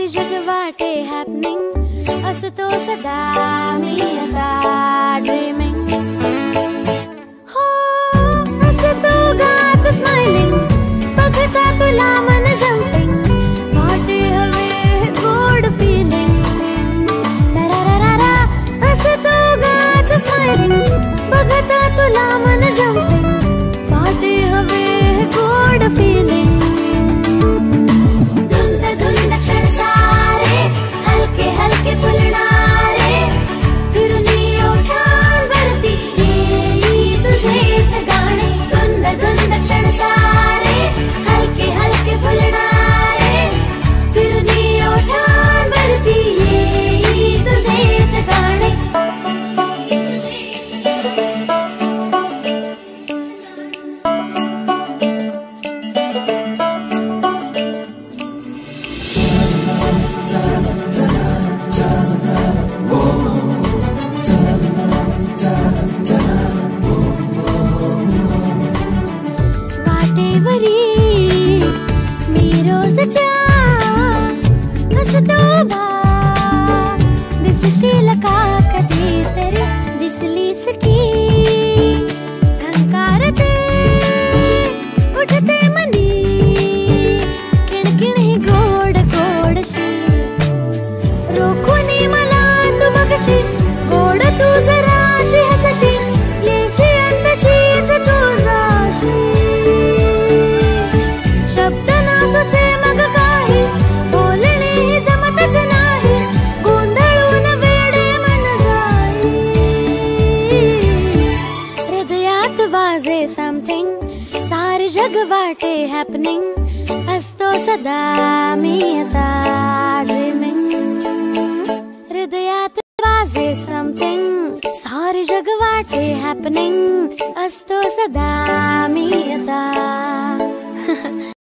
सारी जग वाटे हॅपनिंग असतो सदा मी आता ड्रीमिंग हो असतो गाच स्माइलिंग बघता तुला मन जम्पिंग वाटे हवे गोड फीलिंग तरारारा असतो गाच स्माइलिंग बघता तुला मन जम्पिंग वाटे हवे गोड फीलिंग दिसशील का कधी तरी दिसलीस की झंकारते उठते मनी किणकिण ही गोड गोडशी रोखुनी मला तू बघशी गोड तू जराशी हसशी येशी अंतशीच तू जाशी शब्द ना सुचे मग काही बोलणे जमतच नाही गोंधळून वेडे मन जाई हृदयात वाजे समथिंग सारे जग वाटे हॅपनिंग असतो सदा मी आता ड्रीमिंग हृदयात वाजे समथिंग सारे जग वाटे हॅपनिंग असतो सदा मी आता